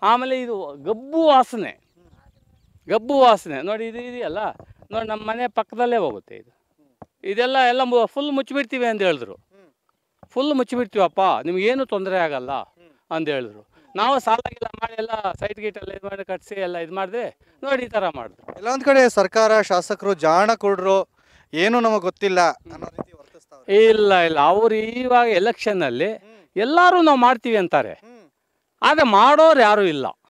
ಆಮೇಲೆ ಇದು ಗಬ್ಬು ವಾಸನೆ ನೋಡಿ, ಇದು ಇದೆಯಲ್ಲ ನೋಡಿ, ನಮ್ಮ ಮನೆ ಪಕ್ಕದಲ್ಲೇ ಹೋಗುತ್ತೆ ಇದು. ಇದೆಲ್ಲ ಫುಲ್ ಮುಚ್ಚಿಬಿಡ್ತೀವಿ ಅಂತ ಹೇಳಿದ್ರು. ಫುಲ್ ಮುಚ್ಚಿಬಿಡ್ತೀವಪ್ಪ, ನಿಮಗೇನು ತೊಂದರೆ ಆಗಲ್ಲ ಅಂತ ಹೇಳಿದ್ರು. ನಾವು ಸಾಲಾಗಿಲ್ಲ ಮಾಡಿ ಎಲ್ಲ ಸೈಟ್ ಗೀಟೆಲ್ಲ ಇದು ಮಾಡಿ ಕಟ್ಟಿಸಿ ಎಲ್ಲ ಇದು ಮಾಡಿದ್ರೆ ನೋಡಿ ಈ ಥರ ಮಾಡಿದ್ರು. ಎಲ್ಲೊಂದು ಕಡೆ ಸರ್ಕಾರ ಶಾಸಕರು ಜಾಣ ಕೊಡ್ರು, ಏನು ನಮಗೆ ಗೊತ್ತಿಲ್ಲ ಅನ್ನೋ ರೀತಿ ವರ್ತಿಸ್ತಾವ್ರೆ. ಇಲ್ಲ ಅವರು ಇವಾಗ ಎಲೆಕ್ಷನ್ನಲ್ಲಿ ಎಲ್ಲರೂ ನಾವು ಮಾಡ್ತೀವಿ ಅಂತಾರೆ, ಆದರೆ ಮಾಡೋರು ಯಾರೂ ಇಲ್ಲ.